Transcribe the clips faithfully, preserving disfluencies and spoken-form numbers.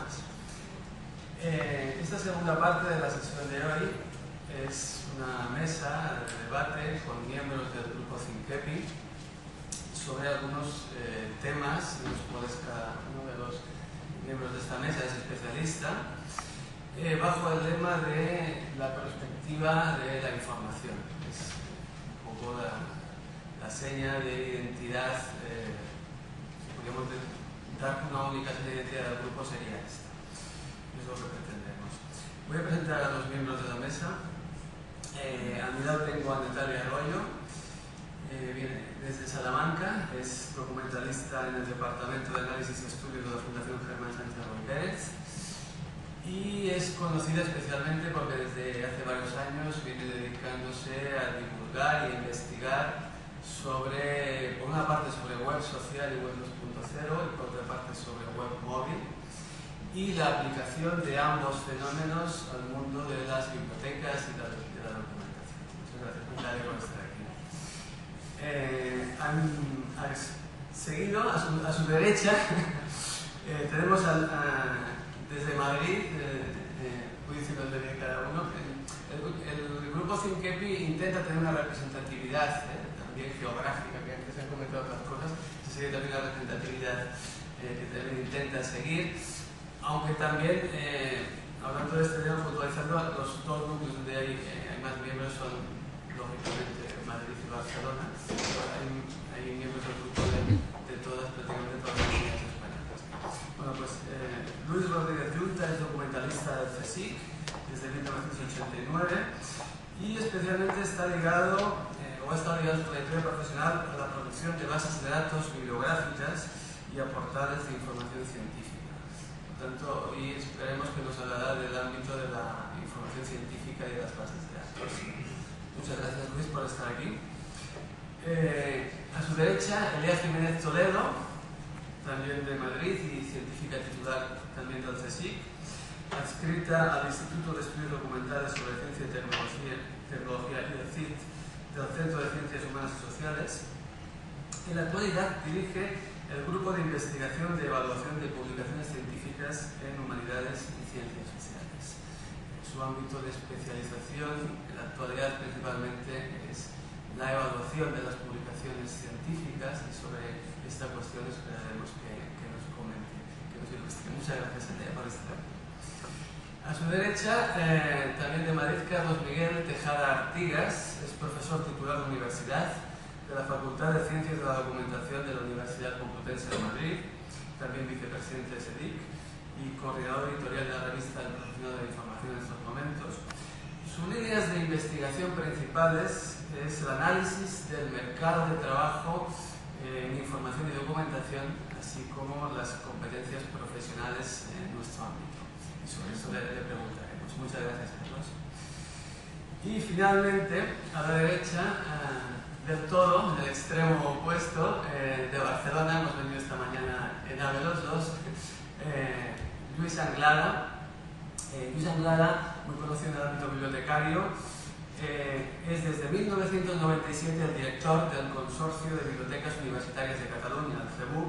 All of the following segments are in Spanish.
más. Eh, esta segunda parte de la sesión de hoy es una mesa de debate con miembros del grupo Thinkepi sobre algunos eh, temas en los cuales cada uno de los miembros de esta mesa es especialista, eh, bajo el lema de la perspectiva de la información. Es un poco la, la seña de identidad, eh, podríamos dar una única seña de identidad del grupo sería esta. Es lo que pretendemos. Voy a presentar a los miembros de la mesa. Eh, a mi lado tengo a Natalia Arroyo. Eh, viene desde Salamanca, es documentalista en el Departamento de Análisis y Estudios de la Fundación Germán Sánchez Ruy Pérez y es conocida especialmente porque desde hace varios años viene dedicándose a divulgar y a investigar sobre, por una parte sobre web social y web dos punto cero y por otra parte sobre web móvil y la aplicación de ambos fenómenos al mundo de las bibliotecas y de la, de la documentación. Muchas gracias, Natalia, por estar aquí. Eh, han, han seguido a su, a su derecha eh, tenemos a, a, desde Madrid, eh, eh, voy diciendo el de cada uno, el, el, el grupo Thinkepi intenta tener una representatividad eh, también geográfica, que antes se han comentado otras cosas, se sigue también la representatividad eh, que también intenta seguir, aunque también eh, hablando de este tema, puntualizando los dos núcleos donde hay, eh, hay más miembros son lógicamente Madrid y Barcelona, pero hay, hay miembros del grupo de, de todas, prácticamente todas las comunidades españolas. Bueno, pues eh, Luis Rodríguez Yunta es documentalista del CSIC desde mil novecientos ochenta y nueve y especialmente está ligado, eh, o ha estado ligado a su trayectoria profesional a la producción de bases de datos bibliográficas y a portales de información científica. Por tanto, hoy esperemos que nos hablará del ámbito de la información científica y de las bases de datos. Muchas gracias, Luis, por estar aquí. Eh, a su derecha, Elea Jiménez Toledo, también de Madrid y científica titular también del CSIC, adscrita al Instituto de Estudios Documentales sobre Ciencia y Tecnología, Tecnología y del C I T del Centro de Ciencias Humanas y Sociales. En la actualidad dirige el Grupo de Investigación de Evaluación de Publicaciones Científicas en Humanidades y Ciencias Sociales. Su ámbito de especialización en la actualidad principalmente es la evaluación de las publicaciones científicas y sobre esta cuestión esperaremos que, que nos comente, que nos ilustre. Muchas gracias, Elea, por estar aquí. A su derecha, eh, también de Madrid, Carlos Miguel Tejada Artigas, es profesor titular de universidad de la Facultad de Ciencias de la Documentación de la Universidad Complutense de Madrid, también vicepresidente de SEDIC y coordinador editorial de la revista El Profesional de la Información en estos momentos. Sus líneas de investigación principales es el análisis del mercado de trabajo en información y documentación, así como las competencias profesionales en nuestro ámbito. Y sobre eso le, le preguntaremos. Muchas gracias, Carlos. Y finalmente, a la derecha eh, del todo, en el extremo opuesto eh, de Barcelona, hemos venido esta mañana en AVE los dos, eh, Luis Anglada. Eh, Luis Anglada, muy conocido en el ámbito bibliotecario, eh, es desde mil novecientos noventa y siete el director del Consorcio de Bibliotecas Universitarias de Cataluña, el CEBUC,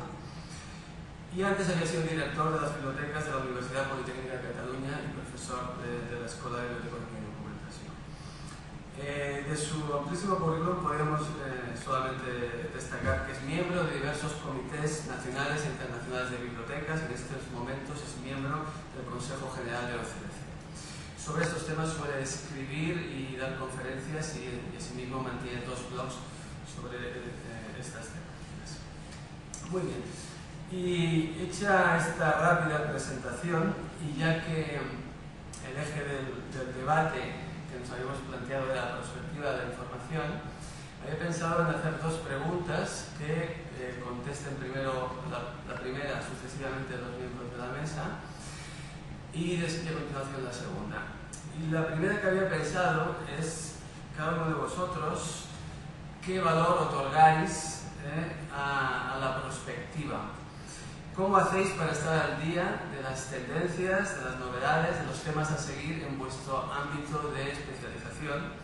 y antes había sido director de las bibliotecas de la Universidad Politécnica de Cataluña y profesor de, de la Escuela de Bibliotecología y Documentación. Eh, de su amplísimo currículum podemos eh, solamente destacar que es miembro de diversos comités nacionales e internacionales de bibliotecas y en estos momentos es miembro del Consejo General de la O C D C. Sobre estos temas suele escribir y dar conferencias y, y asimismo mantiene dos blogs sobre eh, estas temáticas. Muy bien. Y hecha esta rápida presentación, y ya que el eje del, del debate que nos habíamos planteado era la perspectiva de la información, había pensado en hacer dos preguntas que eh, contesten primero la, la primera, sucesivamente los miembros de la mesa, y a continuación la segunda. Y la primera que había pensado es, cada uno de vosotros, ¿qué valor otorgáis eh, a, a la prospectiva? ¿Cómo hacéis para estar al día de las tendencias, de las novedades, de los temas a seguir en vuestro ámbito de especialización?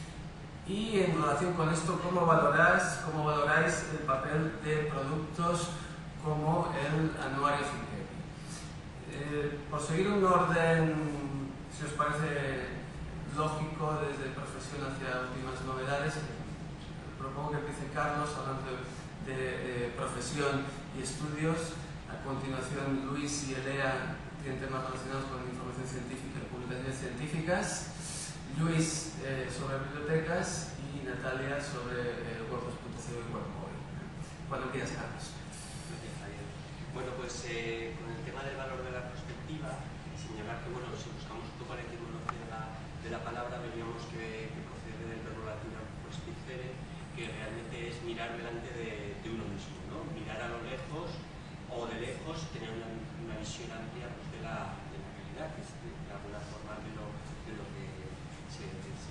Y en relación con esto, ¿cómo valoráis, cómo valoráis el papel de productos como el anuario Thinkepi? Eh, por seguir un orden, si os parece lógico, desde profesión hacia últimas novedades, propongo que empiece Carlos hablando de, de, de profesión y estudios. A continuación, Luis y Elea tienen temas relacionados con información científica y publicaciones científicas. Luis eh, sobre bibliotecas y Natalia sobre eh, web dos punto cero y web móvil. Cuando quieras, Carlos. Gracias, Javier. Bueno, pues eh, con el tema del valor de la perspectiva, señalar que, bueno, si buscamos un poco la etimología de la, de la palabra, veríamos que, que procede del verbo latino perspicere, que realmente es mirar delante de, de uno mismo, ¿no? Mirar a lo lejos o de lejos, tener una, una visión amplia pues, de, la, de la realidad, que es de, de alguna forma de lo, de lo que se, se,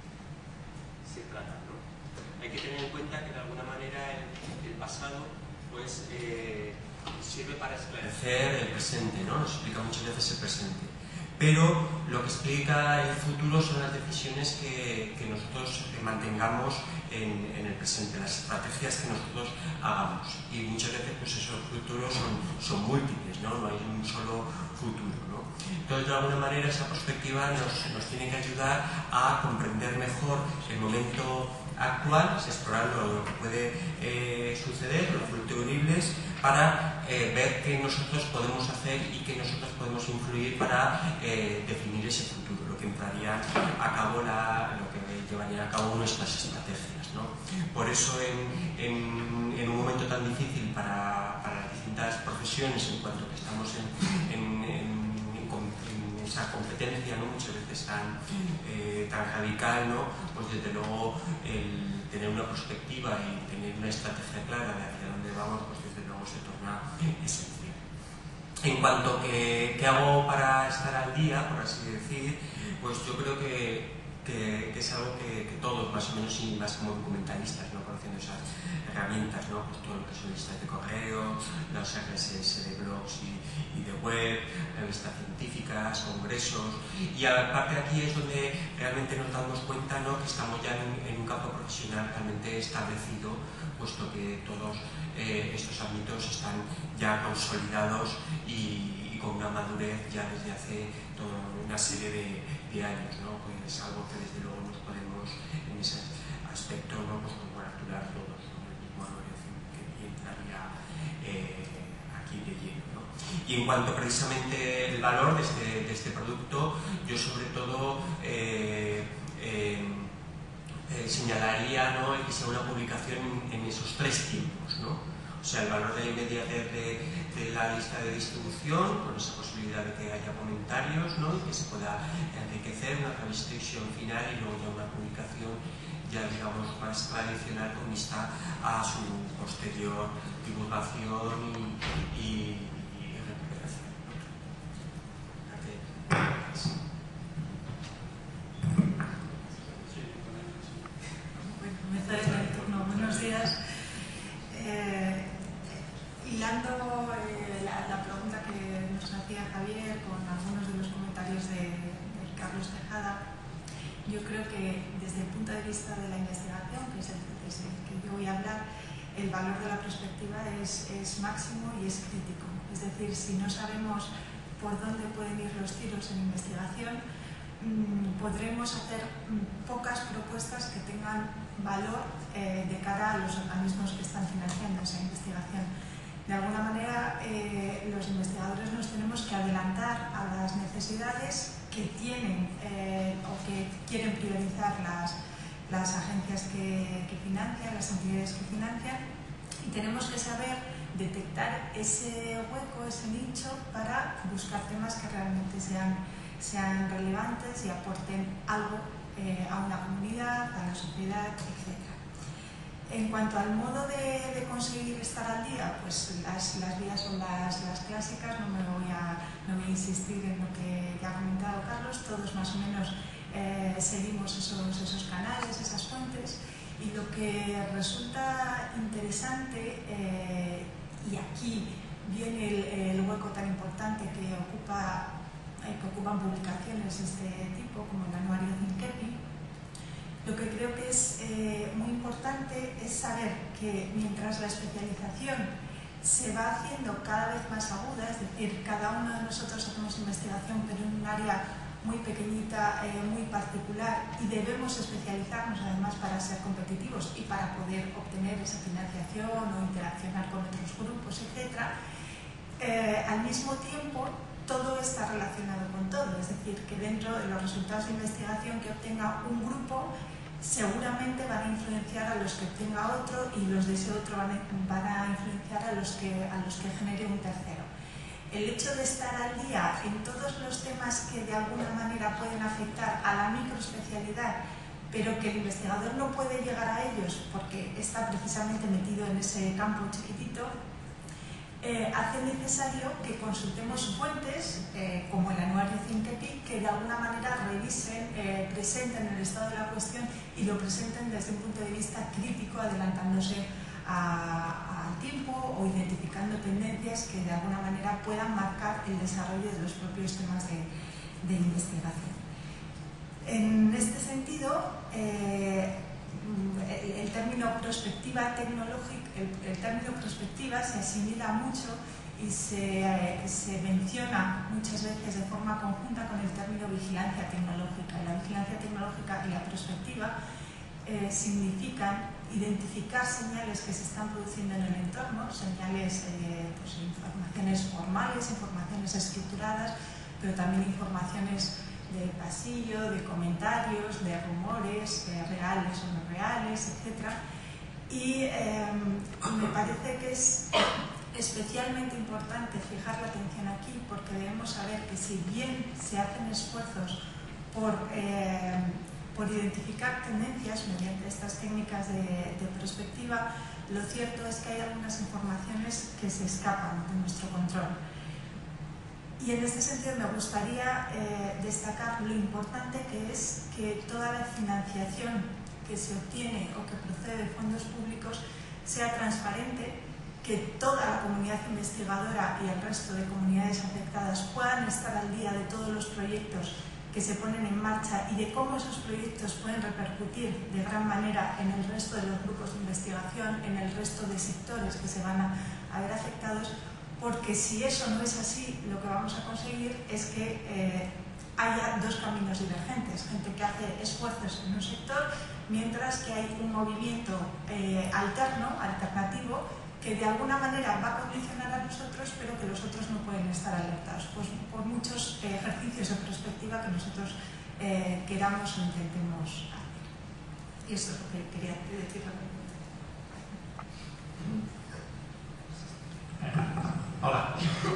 se trata, ¿no? Hay que tener en cuenta que de alguna manera el, el pasado pues, eh, sirve para esclarecer el presente, ¿no? Nos explica muchas veces el presente. Pero lo que explica el futuro son las decisiones que, que nosotros mantengamos en, en el presente, las estrategias que nosotros hagamos. Y muchas veces pues, esos futuros son, son múltiples, ¿no? No hay un solo futuro, ¿no? Entonces, de alguna manera, esa perspectiva nos, nos tiene que ayudar a comprender mejor el momento actual, explorando lo que puede eh, suceder, los futuribles, para eh, ver qué nosotros podemos hacer y qué nosotros podemos influir para eh, definir ese futuro, lo que entraría a cabo, la, lo que llevaría a cabo nuestras estrategias, ¿no? Por eso, en, en, en un momento tan difícil para, para las distintas profesiones, en cuanto que estamos en, en, en esa competencia, ¿no? Muchas veces tan, eh, tan radical, ¿no? Pues desde luego el tener una perspectiva y tener una estrategia clara de hacia dónde vamos, pues desde luego se torna esencial. En cuanto a qué hago para estar al día, por así decir, pues yo creo que, que, que es algo que, que todos, más o menos, y más como documentalistas, ¿no? Conociendo esas herramientas, ¿no? Pues todo lo que son listas de correo, los R S S de blogs y, y de web, revistas científicas, congresos, y aparte aquí es donde realmente nos damos cuenta, ¿no? Que estamos ya en, en un campo profesional realmente establecido, puesto que todos eh, estos ámbitos están ya consolidados y, y con una madurez ya desde hace toda una serie de, de años, ¿no? Pues es algo que desde luego nos podemos en ese aspecto, ¿no? Pues congratular todos, ¿no? El mismo Lorenzo que entraría eh, aquí de lleno, ¿no? Y en cuanto precisamente el valor de este, de este producto, yo sobre todo eh, eh, eh, señalaría, ¿no? El que sea una publicación en, en esos tres tiempos, ¿no? O sea, el valor de la inmediatez de, de la lista de distribución, con esa posibilidad de que haya comentarios, ¿no? Y que se pueda enriquecer una revisión final y luego ya una publicación ya digamos más tradicional con vista a su posterior divulgación y, y, y recuperación. Gracias. Bueno, comenzar el turno. Buenos días. Eh, hilando eh, la, la pregunta que nos hacía Javier con algunos de los comentarios de, de Carlos Tejada, yo creo que desde el punto de vista de la investigación, que es el, es el que yo voy a hablar, el valor de la perspectiva es, es máximo y es crítico. Es decir, si no sabemos por dónde pueden ir los tiros en investigación, mmm, podremos hacer mmm, pocas propuestas que tengan valor eh, de cara a los organismos que están financiando esa investigación. De alguna manera, eh, los investigadores nos tenemos que adelantar a las necesidades que tienen eh, o que quieren priorizar las, las agencias que, que financian, las entidades que financian, y tenemos que saber detectar ese hueco, ese nicho, para buscar temas que realmente sean, sean relevantes y aporten algo eh, a una comunidad, a la sociedad, etcétera. En cuanto al modo de, de conseguir estar al día, pues las, las vías son las, las clásicas, no me voy a, no voy a insistir en lo que ya ha comentado Carlos, todos más o menos eh, seguimos esos, esos canales, esas fuentes, y lo que resulta interesante, eh, y aquí viene el, el hueco tan importante que, ocupa, eh, que ocupan publicaciones de este tipo, como el anuario Cinquepi. Lo que creo que es eh, muy importante es saber que mientras la especialización se va haciendo cada vez más aguda, es decir, cada uno de nosotros hacemos investigación investigación, pero en un área muy pequeñita, eh, muy particular, y debemos especializarnos además para ser competitivos y para poder obtener esa financiación o interaccionar con otros grupos, etcétera. Eh, al mismo tiempo, todo está relacionado con todo, es decir, que dentro de los resultados de investigación que obtenga un grupo, seguramente van a influenciar a los que obtenga otro, y los de ese otro van a, van a influenciar a los que, a los que genere un tercero. El hecho de estar al día en todos los temas que de alguna manera pueden afectar a la microespecialidad, pero que el investigador no puede llegar a ellos porque está precisamente metido en ese campo chiquitito, eh, hace necesario que consultemos fuentes eh, como el anuario ThinkEpic, que de alguna manera revisen, eh, presenten el estado de la cuestión y lo presenten desde un punto de vista crítico, adelantándose a, al tiempo o identificando tendencias que de alguna manera puedan marcar el desarrollo de los propios temas de, de investigación. En este sentido, eh, el, el término prospectiva tecnológica, el, el término prospectiva se asimila mucho y se, eh, se menciona muchas veces de forma conjunta con el término vigilancia tecnológica. Y la vigilancia tecnológica y la prospectiva eh, significan identificar señales que se están produciendo en el entorno, señales, eh, pues, informaciones formales, informaciones estructuradas, pero también informaciones de pasillo, de comentarios, de rumores, eh, reales o no reales, etcétera. Y eh, me parece que es especialmente importante fijar la atención aquí, porque debemos saber que si bien se hacen esfuerzos por eh, por identificar tendencias mediante estas técnicas de, de prospectiva, lo cierto es que hay algunas informaciones que se escapan de nuestro control. Y en este sentido me gustaría eh, destacar lo importante que es que toda la financiación que se obtiene o que procede de fondos públicos sea transparente, que toda la comunidad investigadora y el resto de comunidades afectadas puedan estar al día de todos los proyectos que se ponen en marcha y de cómo esos proyectos pueden repercutir de gran manera en el resto de los grupos de investigación, en el resto de sectores que se van a, a ver afectados, porque si eso no es así, lo que vamos a conseguir es que eh, haya dos caminos divergentes, gente que hace esfuerzos en un sector, mientras que hay un movimiento eh, alterno, alternativo, que de alguna manera va a condicionar a nosotros, pero que los otros no pueden estar alertados, pues por muchos eh, ejercicios de perspectiva que nosotros eh, queramos o intentemos hacer. Y esto es lo que quería decir. Hola.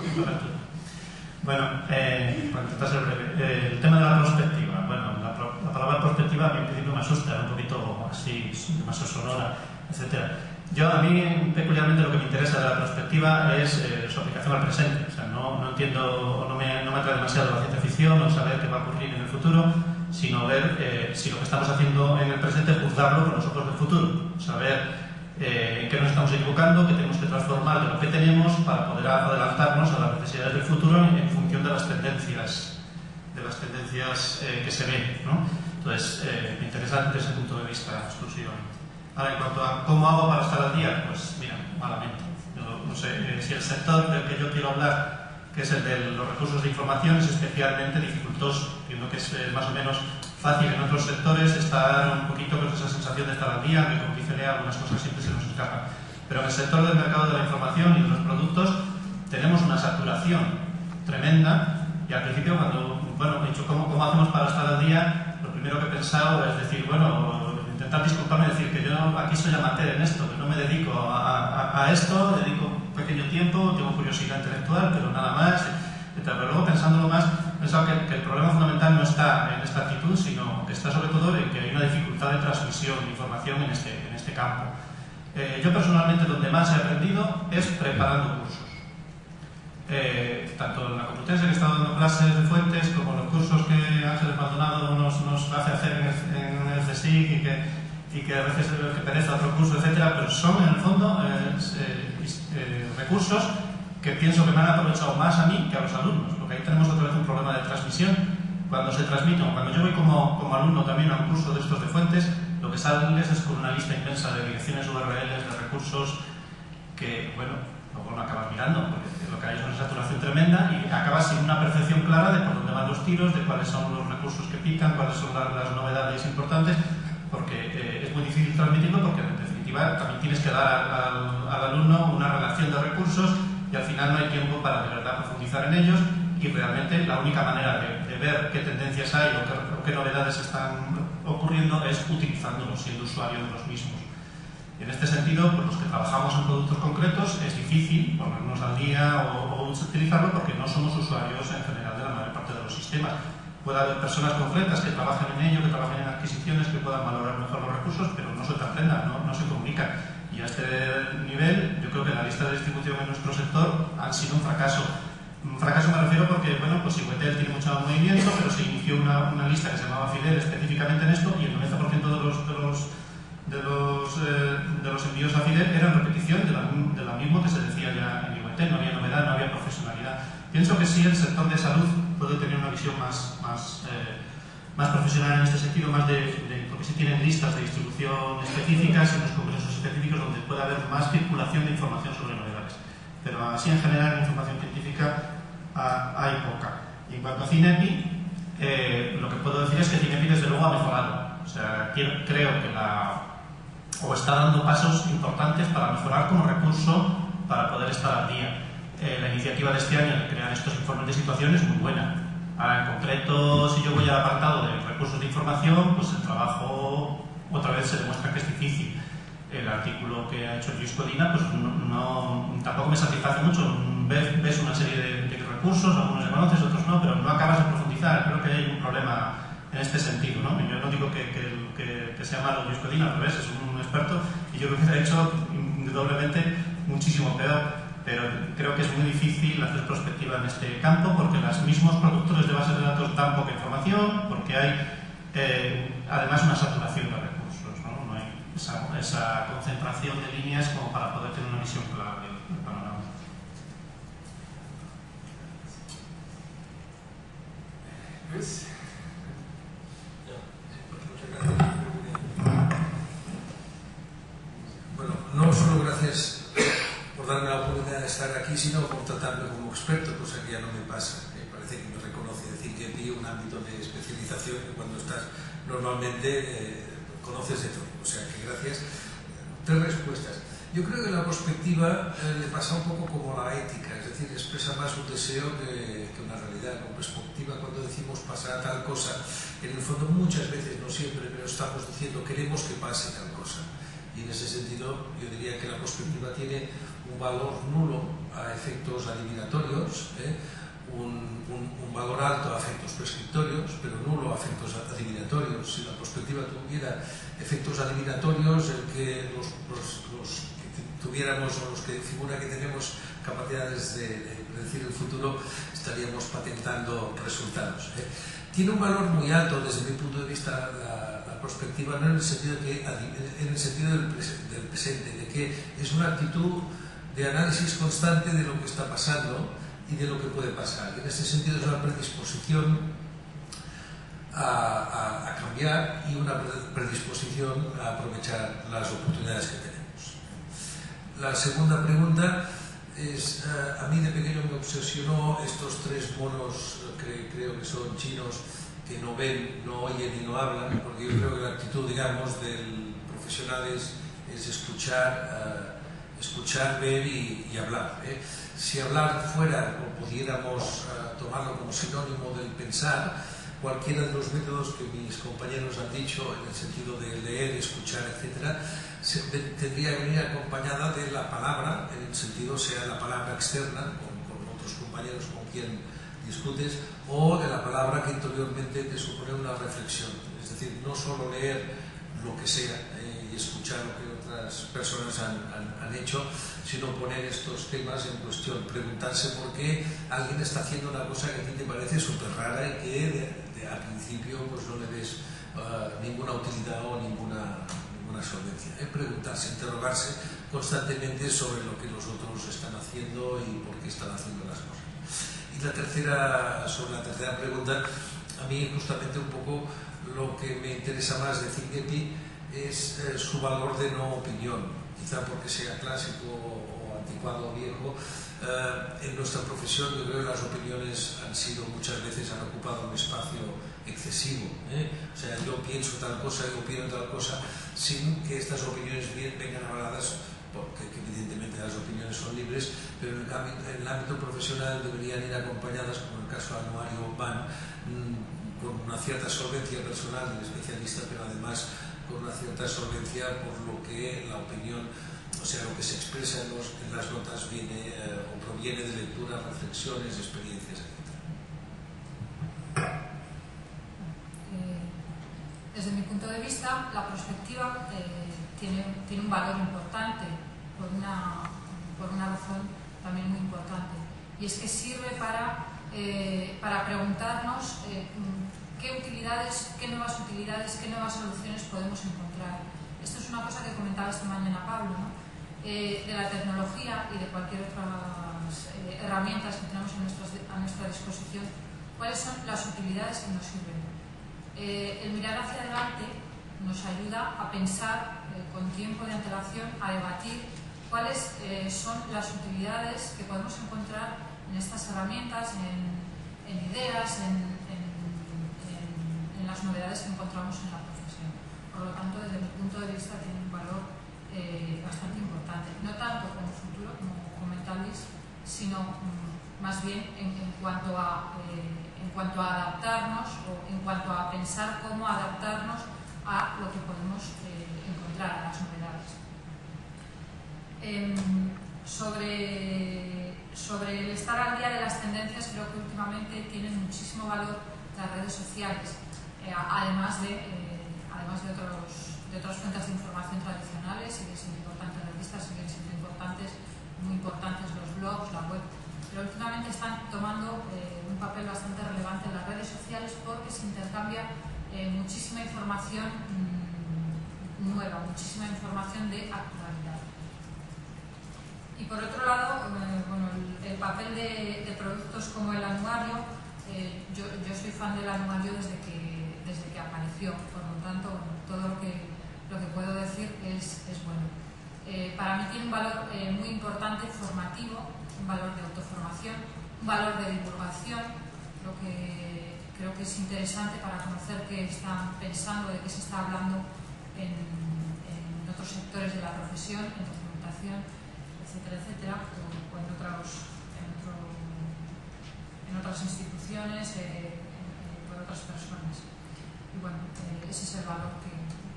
Bueno, eh, para intentar ser breve, eh, el tema de la prospectiva. Bueno, la, la palabra prospectiva a mí en principio me asusta, un poquito así, demasiado sonora, etcétera. Yo, a mí, peculiarmente, lo que me interesa de la perspectiva es eh, su aplicación al presente. O sea, no, no entiendo, no me, no me atrae demasiado la ciencia ficción o saber qué va a ocurrir en el futuro, sino ver eh, si lo que estamos haciendo en el presente es juzgarlo con los ojos del futuro. Saber eh, en qué nos estamos equivocando, qué tenemos que transformar de lo que tenemos para poder adelantarnos a las necesidades del futuro en, en función de las tendencias, de las tendencias eh, que se ven, ¿no? Entonces, eh, me interesa desde ese punto de vista exclusivamente. Ahora, en cuanto a cómo hago para estar al día, pues mira, malamente. Yo, no sé, eh, si el sector del que yo quiero hablar, que es el de los recursos de información, es especialmente dificultoso. Entiendo que es eh, más o menos fácil en otros sectores estar un poquito con esa sensación de estar al día, que como dice Lea, algunas cosas siempre se nos escapan. Pero en el sector del mercado de la información y de los productos tenemos una saturación tremenda, y al principio cuando, bueno, he dicho, ¿cómo, cómo hacemos para estar al día? Lo primero que he pensado es decir, bueno, intentar disculparme y decir que yo aquí soy amateur en esto, que no me dedico a, a, a esto, dedico un pequeño tiempo, tengo curiosidad intelectual, pero nada más, etcétera. Pero luego, pensándolo más, he pensado que, que el problema fundamental no está en esta actitud, sino que está sobre todo en que hay una dificultad de transmisión de información en este, en este campo. Eh, yo personalmente donde más he aprendido es preparando cursos. Eh, tanto en la Complutense, que he estado dando clases de fuentes, como los cursos que Ángeles Maldonado nos, nos hace hacer en el, en el C S I C y que, y que a veces que pereza otro curso, etcétera, pero son en el fondo eh, eh, eh, recursos que pienso que me han aprovechado más a mí que a los alumnos, porque ahí tenemos otra vez un problema de transmisión. Cuando se transmiten, cuando yo voy como, como alumno también a un curso de estos de fuentes, lo que sales es con una lista inmensa de direcciones U R Ls, de recursos que, bueno, luego no acabas mirando, porque lo que hay es una saturación tremenda y acabas sin una percepción clara de por dónde van los tiros, de cuáles son los recursos que pican, cuáles son las, las novedades importantes, porque eh, es muy difícil transmitirlo, porque en definitiva también tienes que dar al, al, al alumno una relación de recursos y al final no hay tiempo para de verdad profundizar en ellos, y realmente la única manera de, de ver qué tendencias hay o qué, o qué novedades están ocurriendo es utilizándolos, siendo usuario de los mismos. En este sentido, pues los que trabajamos en productos concretos es difícil ponernos al día o, o utilizarlo porque no somos usuarios en general de la mayor parte de los sistemas. Puede haber personas concretas que trabajen en ello, que trabajen en adquisiciones, que puedan valorar mejor los recursos, pero no se te aprenda, no, no se comunican. Y a este nivel, yo creo que la lista de distribución en nuestro sector ha sido un fracaso. Un fracaso me refiero porque, bueno, pues Iguetel tiene mucho movimiento, pero se inició una, una lista que se llamaba Fidel específicamente en esto, y el noventa por ciento de los, de los, de los, eh, de los envíos a Fidel eran repetición de, la, de lo mismo que se decía ya en Iguetel. No había novedad, no había profesionalidad. Pienso que sí, el sector de salud puede tener una visión más, más, eh, más profesional en este sentido, más de, de, porque sí tienen listas de distribución específicas y unos congresos específicos donde puede haber más circulación de información sobre novedades. Pero así en general en información científica ah, hay poca. Y en cuanto a Cinepi, eh, lo que puedo decir es que Cinepi desde luego ha mejorado. O sea, quiero, creo que la o está dando pasos importantes para mejorar como recurso para poder estar al día. Eh, la iniciativa de este año de crear estos informes de situación es muy buena. Ahora, en concreto, si yo voy al apartado de recursos de información, pues el trabajo otra vez se demuestra que es difícil. El artículo que ha hecho Luis Codina, pues no, no, tampoco me satisface mucho. Ves, ves una serie de, de recursos, algunos se conoces, otros no, pero no acabas de profundizar. Creo que hay un problema en este sentido, ¿no? Yo no digo que, que, que, que sea malo Luis Codina, al revés, es un experto y yo creo que se ha hecho indudablemente muchísimo peor. Pero creo que es muy difícil hacer prospectiva en este campo porque los mismos productores de bases de datos dan poca información, porque hay eh, además una saturación de recursos, ¿no? No hay esa, esa concentración de líneas como para poder tener una visión clara del, del panorama. Luis. Bueno, no solo gracias por darme la oportunidad de estar aquí, sino por tratarme como experto, cosa que ya no me pasa. Me parece que me reconoce decir que vi un ámbito de especialización que cuando estás normalmente eh, conoces de todo. O sea que gracias. Tres respuestas. Yo creo que la perspectiva eh, le pasa un poco como la ética, es decir, expresa más un deseo que, que una realidad. Con perspectiva, cuando decimos pasará tal cosa, en el fondo muchas veces, no siempre, pero estamos diciendo queremos que pase tal cosa. Y en ese sentido yo diría que la perspectiva tiene un valor nulo a efectos adivinatorios, ¿eh? un, un, un valor alto a efectos prescriptorios, pero nulo a efectos adivinatorios. Si la perspectiva tuviera efectos adivinatorios, el que los, los, los que tuviéramos o los que figura que tenemos capacidades de, de predecir el futuro, estaríamos patentando resultados, ¿eh? Tiene un valor muy alto desde mi punto de vista la, la perspectiva, no en el sentido, que, en el sentido del, del presente, de que es una actitud de análisis constante de lo que está pasando y de lo que puede pasar. En ese sentido es una predisposición a, a, a cambiar y una predisposición a aprovechar las oportunidades que tenemos. La segunda pregunta es, uh, a mí de pequeño me obsesionó estos tres monos que creo que son chinos, que no ven, no oyen y no hablan, porque yo creo que la actitud, digamos, del profesional es, es escuchar, uh, escuchar, ver y, y hablar, ¿eh? Si hablar fuera, o pudiéramos uh, tomarlo como sinónimo del pensar, cualquiera de los métodos que mis compañeros han dicho, en el sentido de leer, escuchar, etcétera, se, de, tendría que venir acompañada de la palabra, en el sentido sea la palabra externa, con, con otros compañeros con quien discutes, o de la palabra que interiormente te supone una reflexión. Es decir, no solo leer lo que sea eh, y escuchar lo que otras personas han, han, han hecho, sino poner estos temas en cuestión, preguntarse por qué alguien está haciendo una cosa que a ti te parece súper rara y que de, de, al principio pues no le ves uh, ninguna utilidad o ninguna, ninguna solvencia. Eh, preguntarse, interrogarse constantemente sobre lo que los otros están haciendo y por qué están haciendo las cosas. Y la tercera, sobre la tercera pregunta, a mí justamente un poco lo que me interesa más de ThinkEpi es eh, su valor de no opinión, quizá porque sea clásico o anticuado o viejo. Uh, en nuestra profesión yo creo que las opiniones han sido muchas veces han ocupado un espacio excesivo, ¿eh? O sea, yo pienso tal cosa, yo opino tal cosa, sin que estas opiniones bien vengan avaladas, porque evidentemente las opiniones son libres, pero en el, cambio, en el ámbito profesional deberían ir acompañadas, como en el caso del anuario van, mmm, con una cierta solvencia personal del especialista, pero además con una cierta solvencia por lo que la opinión, o sea, lo que se expresa en, los, en las notas viene eh, o proviene de lecturas, reflexiones, experiencias, etcétera. Eh, desde mi punto de vista, la prospectiva eh, tiene, tiene un valor importante por una, por una razón también muy importante, y es que sirve para, eh, para preguntarnos eh, qué utilidades, qué nuevas utilidades, qué nuevas soluciones podemos encontrar. Esto es una cosa que comentaba esta mañana Pablo, ¿no? Eh, de la tecnología y de cualquier otras eh, herramientas que tenemos a, nuestras, a nuestra disposición, cuáles son las utilidades que nos sirven. Eh, el mirar hacia adelante nos ayuda a pensar eh, con tiempo de antelación, a debatir cuáles eh, son las utilidades que podemos encontrar en estas herramientas, en, en ideas, en, en, en, en las novedades que encontramos en la profesión. Por lo tanto, desde mi punto de vista, tiene un valor Eh, bastante importante, no tanto como futuro, como comentabais, sino mm, más bien en, en, cuanto a, eh, en cuanto a adaptarnos o en cuanto a pensar cómo adaptarnos a lo que podemos eh, encontrar, a las novedades. Eh, sobre, sobre el estar al día de las tendencias, creo que últimamente tienen muchísimo valor las redes sociales, eh, además de, eh, además de otros de otras fuentes de información tradicionales. Siguen siendo importantes las revistas, siguen siendo importantes, muy importantes los blogs, la web, pero últimamente están tomando eh, un papel bastante relevante en las redes sociales porque se intercambia eh, muchísima información mmm, nueva, muchísima información de actualidad. Y por otro lado, eh, bueno, el, el papel de, de productos como el anuario, eh, yo, yo soy fan del anuario desde que, desde que apareció, por lo tanto, bueno, todo lo que Lo que puedo decir es, es bueno. Eh, para mí tiene un valor eh, muy importante formativo, un valor de autoformación, un valor de divulgación, lo que creo que es interesante para conocer qué están pensando, de qué se está hablando en, en otros sectores de la profesión, en documentación, etcétera, etcétera, o, o en, otros, en, otro, en otras instituciones, eh, en, en, por otras personas. Y bueno, eh, ese es el valor que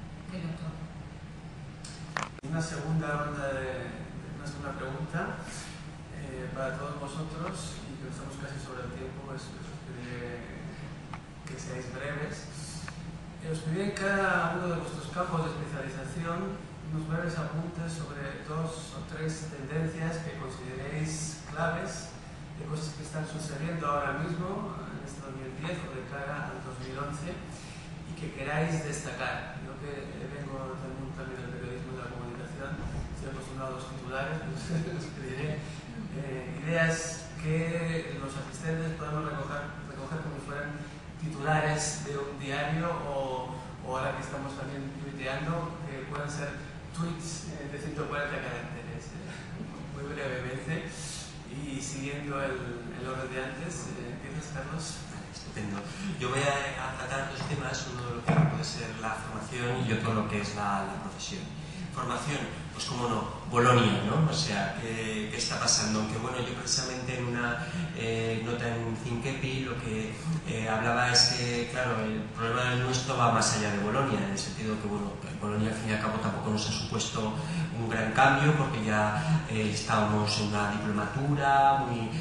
Una segunda ronda de, una segunda pregunta eh, para todos vosotros, y que estamos casi sobre el tiempo, pues os pediré que seáis breves. Eh, os pediré en cada uno de vuestros campos de especialización unos breves apuntes sobre dos o tres tendencias que consideréis claves, de cosas que están sucediendo ahora mismo, en este dos mil diez o de cara al dos mil once, y que queráis destacar. Yo que vengo también, también del periodismo y de la comunicación, estoy acostumbrado a los titulares, pues os pediré eh, ideas que los asistentes podemos recoger, recoger como si fueran titulares de un diario, o, o ahora que estamos también tuiteando, que puedan ser tweets eh, de ciento cuarenta caracteres, eh, muy brevemente, y siguiendo el, el orden de antes. Eh, ¿Empiezas, Carlos? Estupendo. Yo voy a, a tratar dos temas, uno de lo que puede ser la formación y otro lo que es la, la profesión. Formación, pues como no, Bolonia, ¿no? O sea, ¿qué, qué está pasando? Aunque bueno, yo precisamente en una eh, nota en Thinkepi lo que eh, hablaba es que, claro, el problema nuestro va más allá de Bolonia, en el sentido que, bueno, Bolonia al fin y al cabo tampoco nos ha supuesto un gran cambio, porque ya eh, estábamos en una diplomatura muy,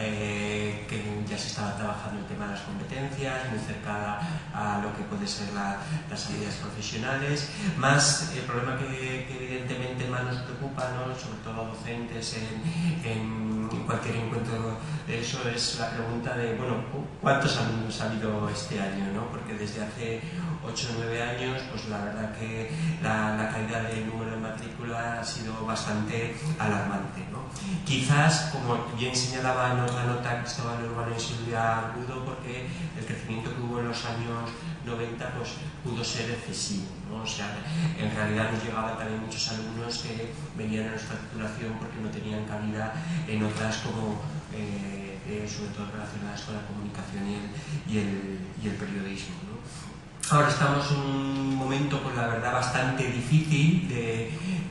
eh, que ya se estaba trabajando el tema de las competencias, muy cercana a lo que puede ser la, las salidas profesionales, más el problema que, que evidentemente más nos preocupa, ¿no? Sobre todo a docentes en, en, en cualquier encuentro de eso, es la pregunta de, bueno, ¿cuántos alumnos ha habido este año? ¿No? Porque desde hace ocho o nueve años, pues la verdad que la, la caída del número de matrícula ha sido bastante alarmante, ¿no? Quizás, como bien señalaba en otra nota Cristóbal Urbano y Silvia Argudo, porque el crecimiento que hubo en los años noventa pues, pudo ser excesivo, ¿no? O sea, en realidad nos llegaban también muchos alumnos niños que venían a nuestra titulación porque no tenían cabida en otras como eh, eh, sobre todo relacionadas con la comunicación y el, y el, y el periodismo, ¿no? Ahora estamos en un momento, pues la verdad, bastante difícil de,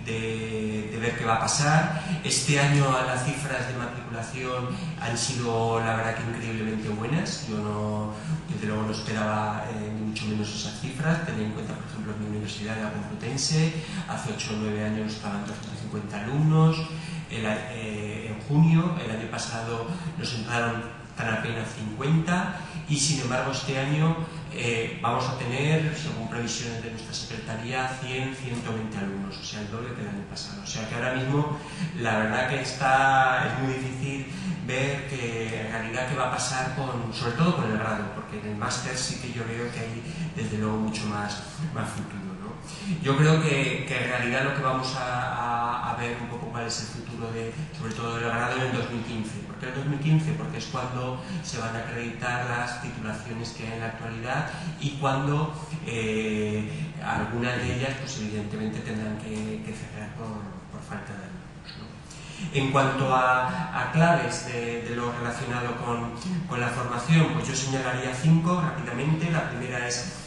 de, de ver qué va a pasar. Este año las cifras de matriculación han sido, la verdad, que increíblemente buenas. Yo no, desde luego no esperaba eh, ni mucho menos esas cifras. Tened en cuenta, por ejemplo, en mi universidad, la Complutense, hace ocho o nueve años estaban doscientos cincuenta alumnos. El, eh, en junio, el año pasado, nos entraron tan apenas cincuenta, y sin embargo este año eh, vamos a tener, según previsiones de nuestra secretaría, cien, ciento veinte alumnos, o sea, el doble que el año pasado. O sea que ahora mismo la verdad que está, es muy difícil ver que en realidad qué va a pasar, con, sobre todo con el grado, porque en el máster sí que yo veo que hay desde luego mucho más, más futuro, ¿no? Yo creo que, que en realidad lo que vamos a, a, a ver un poco cuál es el futuro de, sobre todo del grado, en el dos mil quince. ¿Por qué el dos mil quince? Porque es cuando se van a acreditar las titulaciones que hay en la actualidad y cuando eh, algunas de ellas, pues evidentemente tendrán que, que cerrar por, por falta de alumnos, ¿no? En cuanto a, a claves de, de lo relacionado con, con la formación, pues yo señalaría cinco rápidamente. La primera es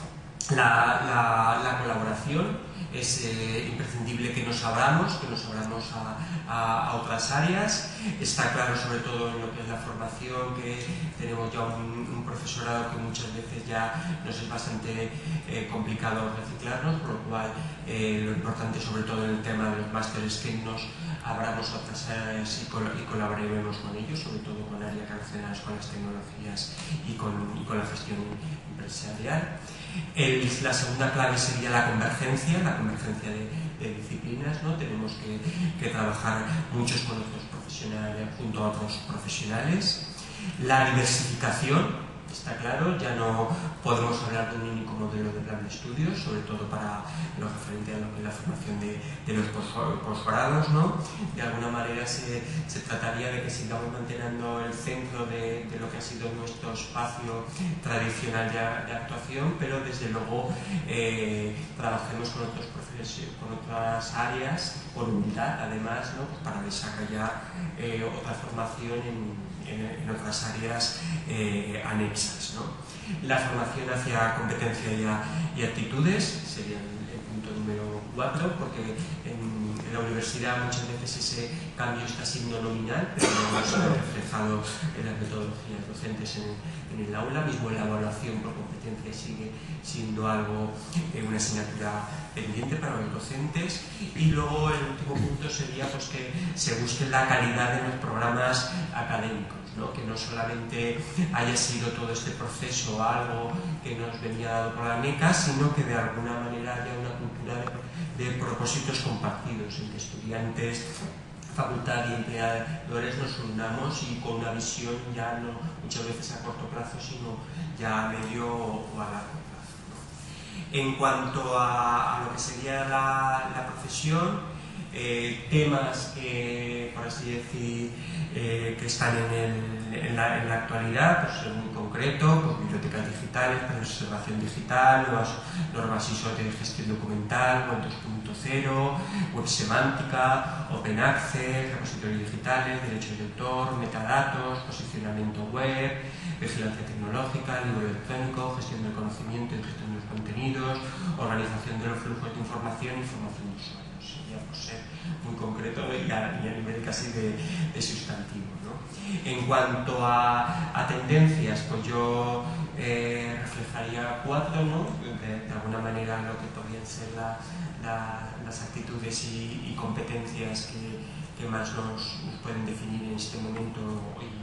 la, la, la colaboración. Es eh, imprescindible que nos abramos, que nos abramos a, a, a otras áreas. Está claro, sobre todo en lo que es la formación, que tenemos ya un, un profesorado que muchas veces ya nos es bastante eh, complicado reciclarnos, por lo cual eh, lo importante, sobre todo en el tema de los másteres, que nos abramos a otras áreas y, col y colaboremos con ellos, sobre todo con áreas relacionadas con las tecnologías y con, y con la gestión empresarial. El, la segunda clave sería la convergencia, la convergencia de, de disciplinas, ¿no? Tenemos que, que trabajar muchos con otros profesionales junto a otros profesionales. La diversificación, está claro, ya no podemos hablar de un único modelo de plan de estudios, sobre todo para lo referente a lo que es la formación de, de los posgrados, ¿no? De alguna manera se, se trataría de que sigamos manteniendo el centro de, de lo que ha sido nuestro espacio tradicional de, de actuación, pero desde luego eh, trabajemos con, otros con otras áreas, por unidad además, ¿no? Pues para desarrollar eh, otra formación en En, en otras áreas eh, anexas, ¿no? La formación hacia competencia y, a, y actitudes sería el, el punto número cuatro, porque en, en la universidad muchas veces ese cambio está siendo nominal, pero no se ha reflejado en las metodologías docentes en, en el aula. Mismo la evaluación por competencia sigue siendo algo, eh, una asignatura pendiente para los docentes. Y luego el último punto sería, pues, que se busque la calidad de los programas académicos, ¿no? Que no solamente haya sido todo este proceso algo que nos venía dado por la NECA, sino que de alguna manera haya una cultura de, de propósitos compartidos, en que estudiantes, facultad y empleadores nos unamos y con una visión ya no muchas veces a corto plazo, sino ya a medio o a largo plazo, ¿no? En cuanto a, a lo que sería la, la profesión, eh, temas que, por así decir, eh, que están en, el, en, la, en la actualidad, pues en muy concreto, pues bibliotecas digitales, preservación digital, nuevas normas I S O de gestión documental, web dos punto cero, web semántica, open access, repositorios digitales, derechos de autor, metadatos, posicionamiento web, vigilancia tecnológica, libro electrónico, gestión del conocimiento y gestión de los contenidos, organización de los flujos de información y formación de usuarios. Sería por ser muy concreto y a, y a nivel casi de, de sustantivo, ¿no? En cuanto a, a tendencias, pues yo eh, reflejaría cuatro, ¿no? De, de alguna manera lo que podrían ser la, la, las actitudes y, y competencias que, que más nos, nos pueden definir en este momento y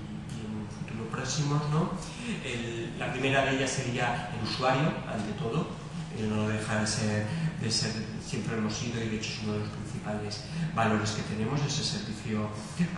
próximos, ¿no? El, la primera de ellas sería el usuario, ante todo. Eh, no deja de ser, de ser, siempre hemos sido, y de hecho es uno de los principales valores que tenemos, ese servicio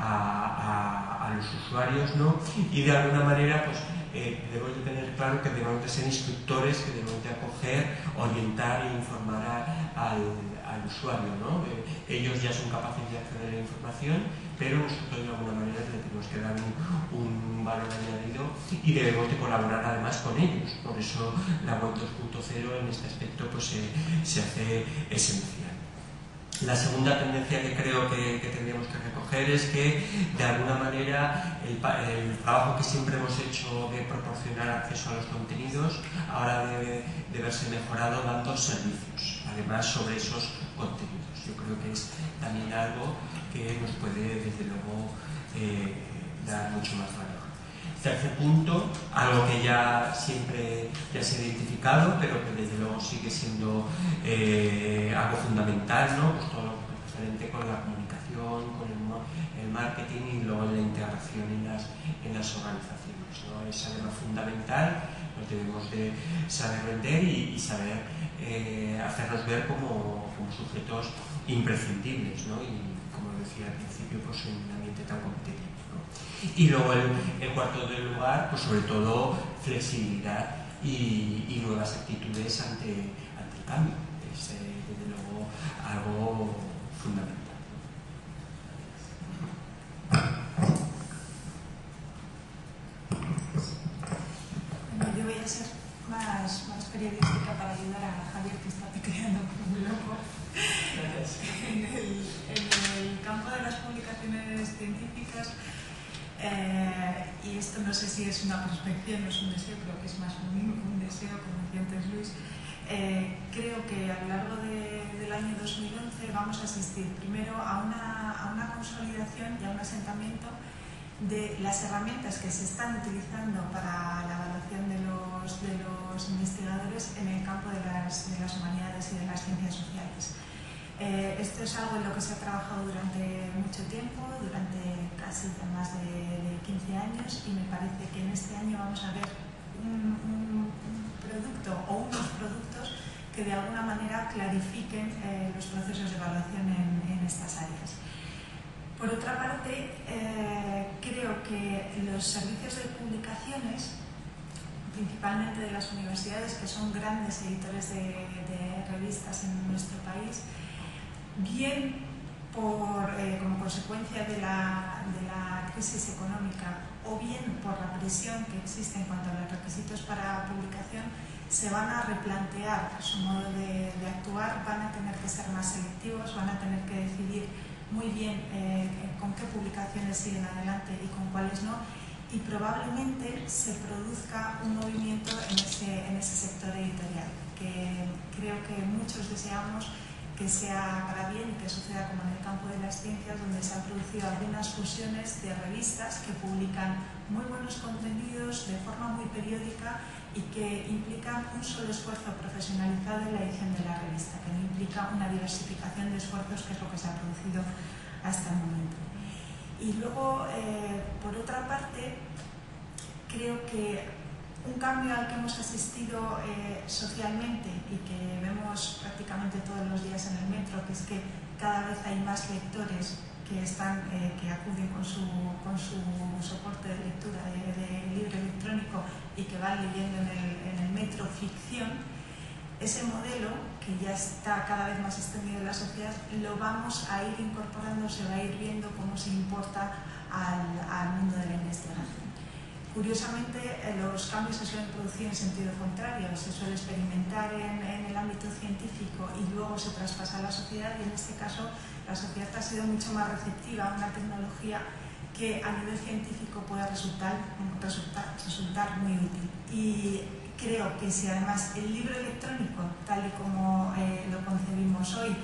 a, a, a los usuarios, ¿no? Y de alguna manera, pues, eh, debemos de tener claro que debemos de ser instructores, que debemos de acoger, orientar e informar a, al, al usuario, ¿no? Eh, ellos ya son capaces de acceder a la información, pero nosotros de alguna manera le tenemos que dar un, un valor añadido y debemos de colaborar además con ellos. Por eso la web dos punto cero en este aspecto pues, se, se hace esencial. La segunda tendencia que creo que, que tendríamos que recoger es que, de alguna manera, el, el trabajo que siempre hemos hecho de proporcionar acceso a los contenidos ahora debe de verse mejorado dando servicios, además, sobre esos contenidos. Yo creo que es también algo que nos puede, desde luego, eh, dar mucho más valor. Tercer punto, algo que ya siempre ya se ha identificado, pero que desde luego sigue siendo eh, algo fundamental, ¿no? Pues todo lo referente con la comunicación, con el, el marketing y luego la integración en las, en las organizaciones, ¿no? Es además fundamental, nos debemos de saber vender y, y saber eh, hacernos ver como, como sujetos imprescindibles, ¿no? Y como decía al principio, pues en un ambiente tan competitivo. Y luego el, el cuarto del lugar, pues sobre todo flexibilidad y, y nuevas actitudes ante, ante el cambio. Es eh, desde luego algo fundamental. Bueno, yo voy a ser más, más periodística para ayudar a Javier, que está creando como un loco. En el, en el campo de las publicaciones científicas, Eh, y esto no sé si es una prospección o es un deseo, creo que es más un, un deseo, como decía antes Luis. Eh, creo que a lo largo de, del año dos mil once vamos a asistir primero a una, a una consolidación y a un asentamiento de las herramientas que se están utilizando para la evaluación de los, de los investigadores en el campo de las, de las humanidades y de las ciencias sociales. Eh, esto es algo en lo que se ha trabajado durante mucho tiempo, durante casi más de, de quince años, y me parece que en este año vamos a ver un, un, un producto o unos productos que de alguna manera clarifiquen eh, los procesos de evaluación en, en estas áreas. Por otra parte, eh, creo que los servicios de publicaciones, principalmente de las universidades, que son grandes editores de, de revistas en nuestro país, bien por, eh, como consecuencia de la, de la crisis económica o bien por la presión que existe en cuanto a los requisitos para publicación, se van a replantear su modo de, de actuar, van a tener que ser más selectivos, van a tener que decidir muy bien eh, con qué publicaciones siguen adelante y con cuáles no, y probablemente se produzca un movimiento en ese, en ese sector editorial, que creo que muchos deseamos que sea para bien y que suceda como en el campo de las ciencias, donde se han producido algunas fusiones de revistas que publican muy buenos contenidos de forma muy periódica y que implican un solo esfuerzo profesionalizado en la edición de la revista, que no implica una diversificación de esfuerzos, que es lo que se ha producido hasta el momento. Y luego, eh, por otra parte, creo que un cambio al que hemos asistido eh, socialmente y que vemos prácticamente todos los días en el metro, que es que cada vez hay más lectores que, están, eh, que acuden con su, con su soporte de lectura de, de libro electrónico y que van leyendo en el, en el metro ficción. Ese modelo, que ya está cada vez más extendido en la sociedad, lo vamos a ir incorporando, se va a ir viendo cómo se importa al, al mundo de la investigación. Curiosamente, los cambios se suelen producir en sentido contrario, se suele experimentar en, en el ámbito científico y luego se traspasa a la sociedad, y en este caso la sociedad ha sido mucho más receptiva a una tecnología que a nivel científico puede resultar, resultar, resultar muy útil. Y creo que si además el libro electrónico, tal y como eh, lo concebimos hoy,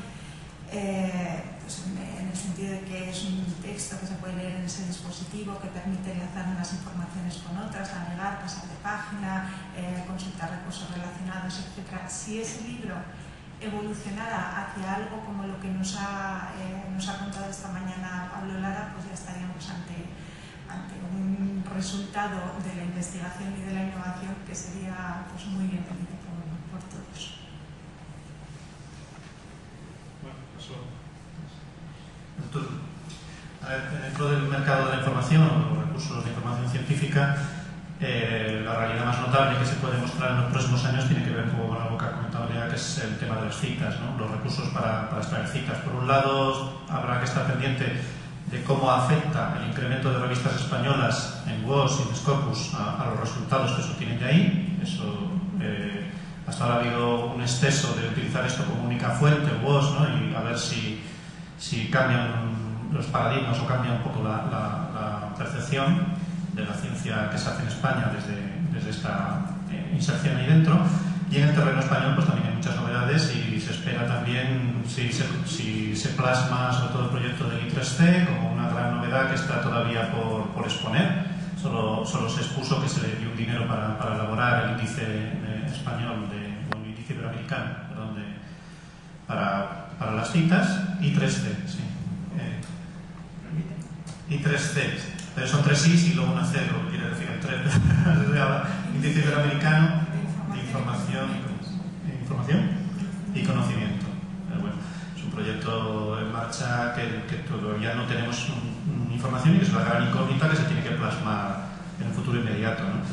eh, pues en, en el sentido de que es un texto que se puede leer en ese dispositivo, que permite enlazar unas informaciones con otras, navegar, pasar de página, eh, consultar recursos relacionados, etcétera. Si ese libro evolucionara hacia algo como lo que nos ha, eh, nos ha contado esta mañana Pablo Lara, pues ya estaríamos ante, ante un resultado de la investigación y de la innovación que sería pues, muy bienvenido por, por todos. Entonces, a ver, dentro del mercado de la información o de los recursos de información científica, eh, la realidad más notable que se puede mostrar en los próximos años tiene que ver con algo que ha comentado Lea, que es el tema de las citas, ¿no? Los recursos para, para extraer citas. Por un lado, habrá que estar pendiente de cómo afecta el incremento de revistas españolas en W O S y en Scopus a, a los resultados que se obtienen de ahí. Eso eh, hasta ahora ha habido un exceso de utilizar esto como única fuente, W O S, ¿no? Y a ver si, si cambian los paradigmas o cambia un poco la, la, la percepción de la ciencia que se hace en España desde, desde esta eh, inserción ahí dentro. Y en el terreno español pues también hay muchas novedades y se espera también, si se, si se plasma sobre todo el proyecto del I tres C como una gran novedad que está todavía por, por exponer. Solo, solo se expuso que se le dio un dinero para, para elaborar el índice de, español, de, o el índice iberoamericano, perdón, de, para, para las citas, I tres C, sí. Eh, I tres C, pero son tres I's y luego una C, lo que quiere decir el tres. Índice iberoamericano de información, información y conocimiento. Pero bueno, es un proyecto en marcha que, que todavía no tenemos un, un información y que es una gran incógnita que se tiene que plasmar en el futuro inmediato, ¿no?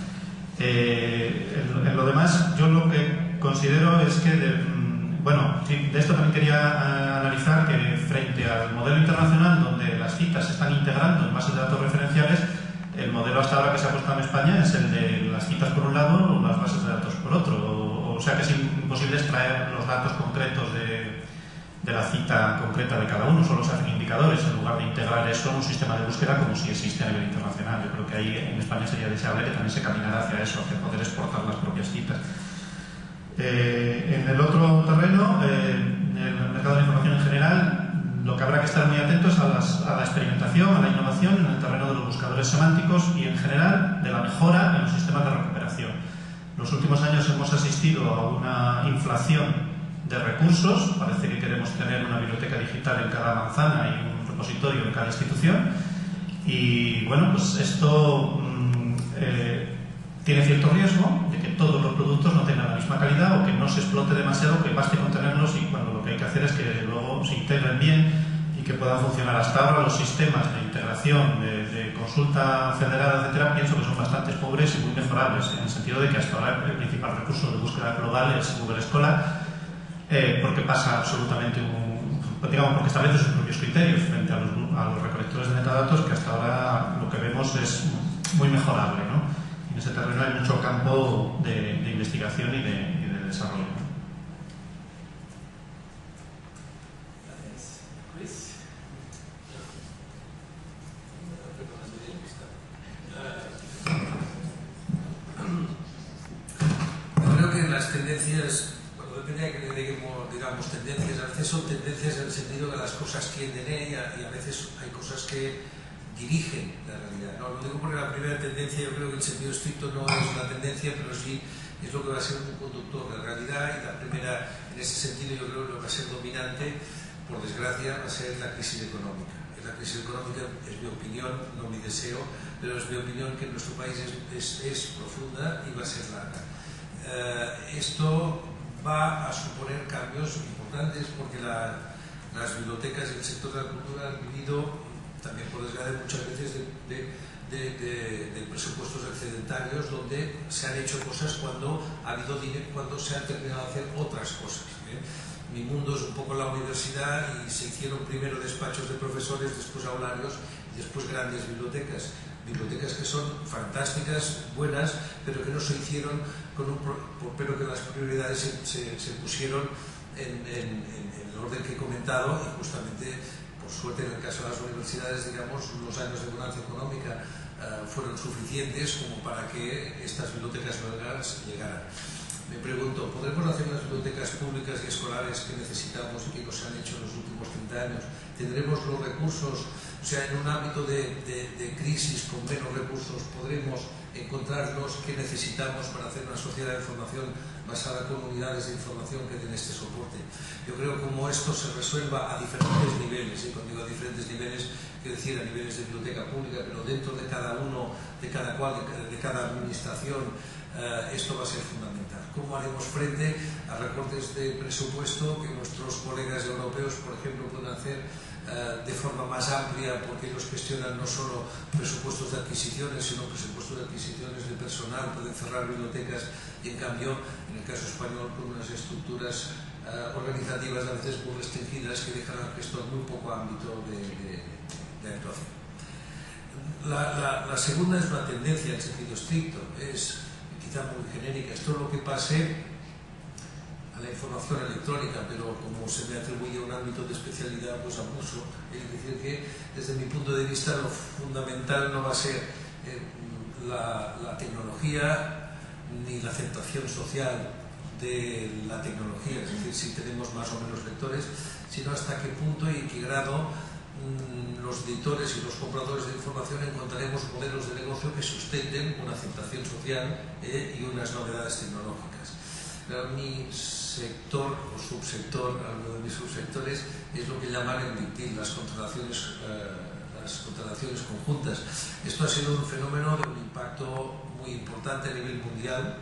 Eh, en, en lo demás, yo lo que considero es que de, bueno, de esto también quería uh, analizar que frente al modelo internacional donde las citas se están integrando en bases de datos referenciales, el modelo hasta ahora que se ha puesto en España es el de las citas por un lado o las bases de datos por otro, o, o sea que es imposible extraer los datos concretos de, de la cita concreta de cada uno, solo se hacen indicadores en lugar de integrar eso en un sistema de búsqueda como si existe a nivel internacional. Yo creo que ahí en España sería deseable que también se caminara hacia eso, hacia poder exportar las propias citas. Eh, en el otro terreno, eh, en el mercado de la información en general, lo que habrá que estar muy atentos a, las, a la experimentación, a la innovación en el terreno de los buscadores semánticos y en general de la mejora en los sistemas de recuperación. En los últimos años hemos asistido a una inflación de recursos, parece que queremos tener una biblioteca digital en cada manzana y un repositorio en cada institución y bueno, pues esto mmm, eh, tiene cierto riesgo de que todos los productos no tengan la misma calidad o que no se explote demasiado, que baste con tenerlos y cuando lo que hay que hacer es que luego se integren bien y que puedan funcionar. Hasta ahora los sistemas de integración, de, de consulta federada, etcétera, pienso que son bastante pobres y muy mejorables, en el sentido de que hasta ahora el principal recurso de búsqueda global es Google Scholar, eh, porque pasa absolutamente un, digamos, porque establece sus propios criterios frente a los, a los recolectores de metadatos, que hasta ahora lo que vemos es muy mejorable, ¿no? En ese terreno hay mucho campo de, de investigación y de, y de desarrollo. Gracias. Chris. Yo creo que las tendencias, bueno, depende de que le digamos, digamos tendencias, a veces son tendencias en el sentido que las cosas tienden y a, y a veces hay cosas que dirigen la realidad. No, lo digo porque la primera tendencia yo creo que en sentido estricto no es una tendencia, pero sí es lo que va a ser un conductor de la realidad, y la primera, en ese sentido, yo creo que lo que va a ser dominante, por desgracia, va a ser la crisis económica. La crisis económica es mi opinión, no mi deseo, pero es mi opinión que en nuestro país es, es, es profunda y va a ser larga. Uh, esto va a suponer cambios importantes porque la, las bibliotecas y el sector de la cultura han vivido, también por desgracia, muchas veces de, de, de, de, de presupuestos excedentarios donde se han hecho cosas cuando ha habido dinero, cuando se han terminado de hacer otras cosas, ¿eh? Mi mundo es un poco la universidad y se hicieron primero despachos de profesores, después aularios y después grandes bibliotecas. Bibliotecas que son fantásticas, buenas, pero que no se hicieron con un, pero que las prioridades se, se, se pusieron en, en, en el orden que he comentado, y justamente, por suerte, en el caso de las universidades, digamos, los años de bonanza económica uh, fueron suficientes como para que estas bibliotecas belgas llegaran. Me pregunto, ¿podremos hacer las bibliotecas públicas y escolares que necesitamos y que no se han hecho en los últimos treinta años? ¿Tendremos los recursos? O sea, en un ámbito de, de, de crisis con menos recursos, ¿podremos encontrarnos qué necesitamos para hacer una sociedad de información basada con unidades de información que den este soporte? Yo creo que como esto se resuelva a diferentes niveles, y cuando digo a diferentes niveles, quiero decir a niveles de biblioteca pública, pero dentro de cada uno, de cada cual, de, de cada administración, uh, esto va a ser fundamental. ¿Cómo haremos frente a recortes de presupuesto que nuestros colegas europeos, por ejemplo, pueden hacer uh, de forma más amplia, porque ellos gestionan no solo presupuestos de adquisiciones, sino presupuestos de adquisiciones de personal, pueden cerrar bibliotecas, y en cambio, en el caso español, con unas estructuras uh, organizativas a veces muy restringidas que dejan al gestor muy poco ámbito de, de, de actuación. La, la, la segunda es una tendencia en sentido estricto, es quizá muy genérica. Esto es lo que pase a la información electrónica, pero como se me atribuye un ámbito de especialidad, pues abuso. Es decir, que desde mi punto de vista lo fundamental no va a ser eh, la, la tecnología ni la aceptación social de la tecnología, es decir, si tenemos más o menos lectores, sino hasta qué punto y qué grado mmm, los editores y los compradores de información encontraremos modelos de negocio que sustenten una aceptación social eh, y unas novedades tecnológicas. Mi sector o subsector, algo de mis subsectores, es lo que llaman en LinkedIn las contrataciones, eh, las contrataciones conjuntas. Esto ha sido un fenómeno de un impacto muy importante a nivel mundial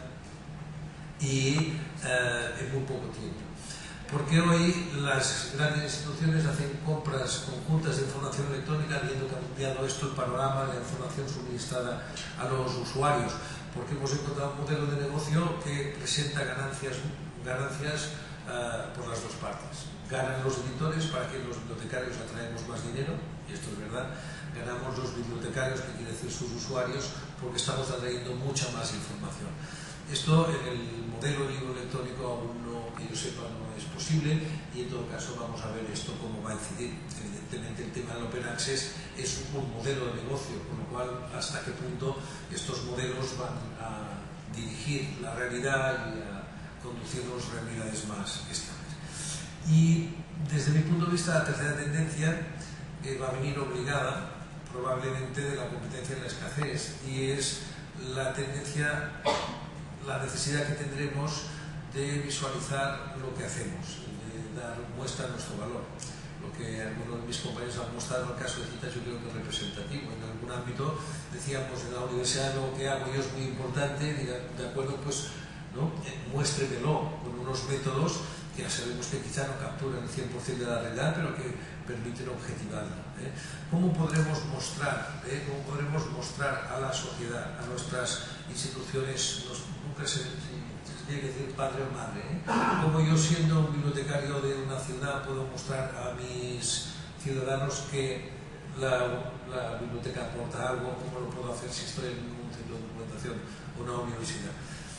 y eh, en muy poco tiempo. Porque hoy las grandes instituciones hacen compras conjuntas de información electrónica, habiendo cambiado esto el panorama de la información suministrada a los usuarios, porque hemos encontrado un modelo de negocio que presenta ganancias, ganancias uh, por las dos partes. Ganan los editores para que los bibliotecarios atraemos más dinero, y esto es verdad. Ganamos los bibliotecarios, que quiere decir sus usuarios, porque estamos atrayendo mucha más información. Esto en el modelo de libro electrónico aún no, que yo sepa, no es posible, y en todo caso vamos a ver esto cómo va a incidir. Evidentemente el tema del Open Access es un modelo de negocio, con lo cual hasta qué punto estos modelos van a dirigir la realidad y a conducirnos a realidades más estables. Y desde mi punto de vista la tercera tendencia eh, va a venir obligada probablemente de la competencia en la escasez, y es la tendencia, la necesidad que tendremos de visualizar lo que hacemos, de dar muestra a nuestro valor. Lo que algunos de mis compañeros han mostrado en el caso de citas, yo creo que es representativo. En algún ámbito decíamos en la universidad lo que hago yo es muy importante, de acuerdo, pues ¿no? Muéstremelo con unos métodos que ya sabemos que quizá no capturan el cien por cien de la realidad, pero que permiten objetivarlo. ¿eh? ¿Cómo podremos mostrar, eh? cómo podremos mostrar a la sociedad, a nuestras instituciones, nos, nunca se, se tiene que decir padre o madre, ¿eh? Cómo yo, siendo un bibliotecario de una ciudad, puedo mostrar a mis ciudadanos que la, la biblioteca aporta algo? ¿Cómo lo puedo hacer si estoy en un centro de documentación o una universidad?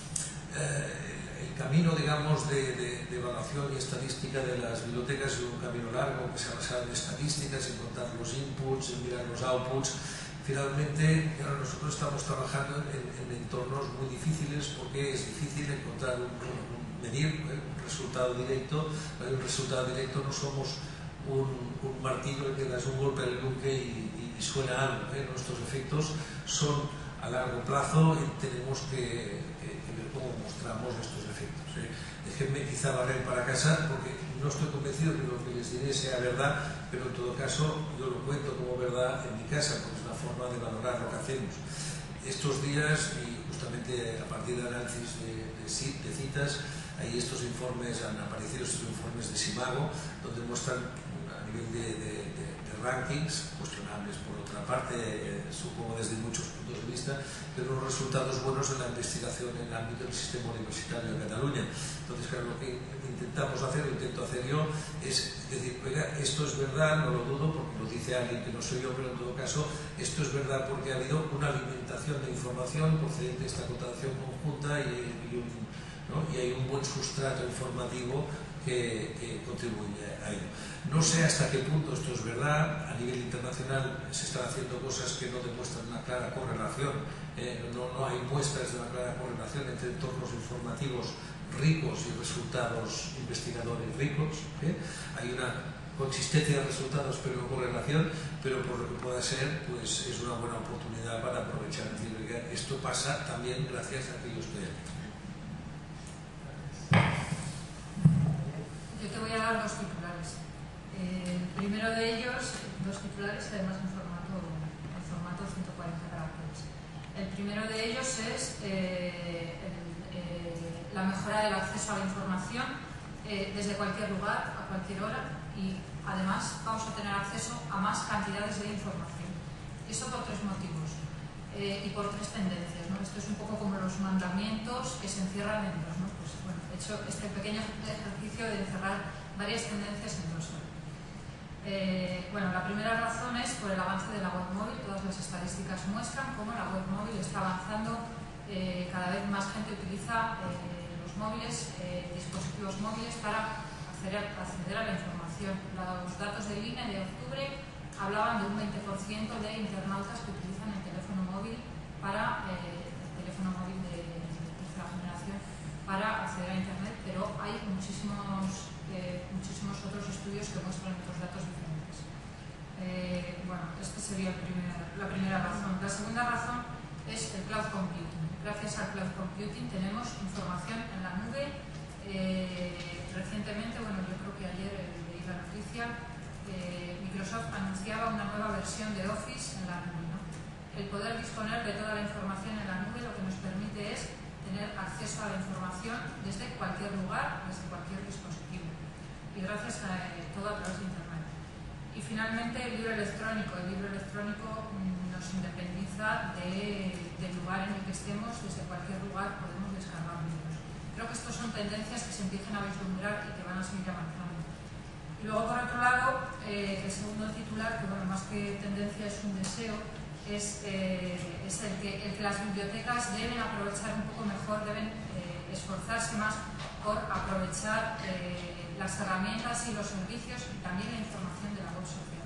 Eh, el camino, digamos, de, de, de evaluación y estadística de las bibliotecas es un camino largo que se ha basado en estadísticas, en contar los inputs, en mirar los outputs. Finalmente, nosotros estamos trabajando en, en entornos muy difíciles, porque es difícil encontrar un, un medir un resultado directo. Hay un resultado directo, no somos un, un martillo que das un golpe al buque y, y suena algo. ¿eh? Nuestros efectos son a largo plazo y tenemos que, que, que ver cómo mostramos estos efectos. ¿eh? Déjenme quizá barrer para casa, porque no estoy convencido que lo que les diré sea verdad, pero en todo caso yo lo cuento como verdad en mi casa, porque es una forma de valorar lo que hacemos. Estos días, y justamente a partir del análisis de, de, de citas, ahí estos informes han aparecido, estos informes de Simago, donde muestran a nivel de, de, de, de rankings, cuestionables por otra parte, eh, supongo desde muchos puntos de vista, pero unos resultados buenos en la investigación en el ámbito del sistema universitario de Cataluña. Entonces, claro, lo que intentamos hacer, lo intento hacer yo, es decir, oiga, esto es verdad, no lo dudo, porque lo dice alguien que no soy yo, pero en todo caso, esto es verdad porque ha habido una alimentación de información procedente de esta contratación conjunta y, y, un, ¿no? y hay un buen sustrato informativo que, que contribuye a ello. No sé hasta qué punto esto es verdad. A nivel internacional se están haciendo cosas que no demuestran una clara correlación, eh, no, no hay muestras de una clara correlación entre entornos informativos ricos y resultados investigadores ricos. ¿eh? Hay una consistencia de resultados pero no correlación, pero por lo que pueda ser, pues es una buena oportunidad para aprovechar. Esto pasa también gracias a que yo estoy aquí. Yo te voy a dar dos titulares. Eh, el primero de ellos, dos titulares además en formato, en formato ciento cuarenta caracteres. El primero de ellos es eh, el, eh, la mejora del acceso a la información eh, desde cualquier lugar, a cualquier hora, y además vamos a tener acceso a más cantidades de información. Y eso por tres motivos eh, y por tres tendencias, ¿no? Esto es un poco como los mandamientos que se encierran en dos, ¿no? Pues, bueno, he hecho este pequeño ejercicio de encerrar varias tendencias en dos. Eh, bueno, la primera razón es por el avance de la web móvil. Todas las estadísticas muestran cómo la web móvil está avanzando, eh, cada vez más gente utiliza eh, los móviles, eh, dispositivos móviles para acceder, acceder a la información. Los datos del I N E de octubre hablaban de un veinte por ciento de internautas que utilizan el teléfono móvil para eh, el teléfono móvil de tercera generación para acceder a Internet, pero hay muchísimos, eh, muchísimos otros estudios que muestran otros datos diferentes. Eh, bueno, esta sería el primer, la primera razón. La segunda razón es el cloud computing. Gracias al cloud computing tenemos información en la nube. Eh, recientemente, bueno, yo creo que ayer eh, leí la noticia, eh, Microsoft anunciaba una nueva versión de Office en la nube, ¿no? El poder disponer de toda la información en la nube lo que nos permite es tener acceso a la información desde cualquier lugar, desde cualquier dispositivo, y gracias a eh, todo a través de Internet. Y finalmente el libro electrónico. El libro electrónico mmm, nos independiza de, del lugar en el que estemos, desde cualquier lugar podemos descargar libros. Creo que estas son tendencias que se empiezan a vislumbrar y que van a seguir avanzando. Y luego, por otro lado, eh, el segundo titular, que bueno, más que tendencia es un deseo, es, eh, es el, que, el que las bibliotecas deben aprovechar un poco mejor, deben eh, esforzarse más por aprovechar eh, las herramientas y los servicios y también la información de la web social.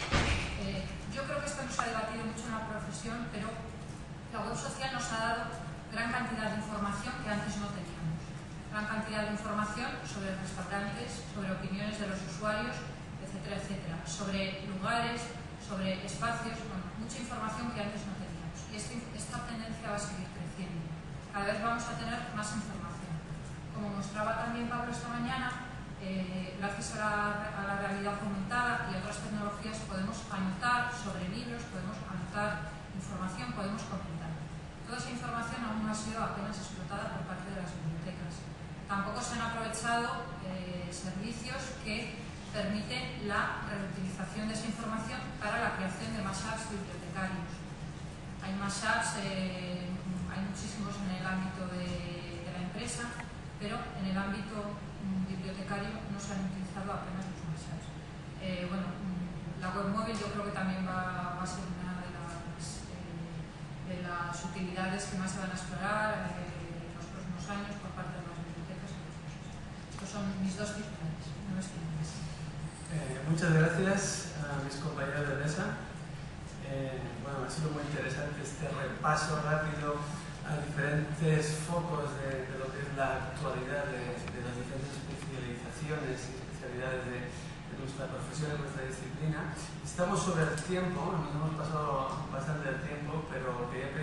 Eh, yo creo que esto no se ha debatido mucho en la profesión, pero la web social nos ha dado gran cantidad de información que antes no teníamos. Gran cantidad de información sobre restaurantes, sobre opiniones de los usuarios, etcétera, etcétera, sobre lugares, sobre espacios, bueno, mucha información que antes no teníamos. Y este, esta tendencia va a seguir creciendo. Cada vez vamos a tener más información. Como mostraba también Pablo esta mañana, eh, gracias a la, a la realidad aumentada y otras tecnologías podemos anotar sobre libros, podemos anotar información, podemos completar. Toda esa información aún no ha sido apenas explotada por parte de las bibliotecas. Tampoco se han aprovechado eh, servicios que permiten la reutilización de esa información para la creación de mashups bibliotecarios. Hay mashups, eh, hay muchísimos en el ámbito de, de la empresa, pero en el ámbito mm, bibliotecario no se han utilizado apenas los mashups. Eh, bueno, la web móvil yo creo que también va, va a ser una de las, eh, de las utilidades que más se van a explorar eh, en los próximos años por parte de las bibliotecas. Estos son mis dos titulares, no es que más. Eh, muchas gracias a mis compañeros de mesa. Eh, bueno, ha sido muy interesante este repaso rápido a diferentes focos de, de lo que es la actualidad de, de las diferentes especializaciones y especialidades de, de nuestra profesión, de nuestra disciplina. Estamos sobre el tiempo, nos hemos pasado bastante el tiempo, pero quería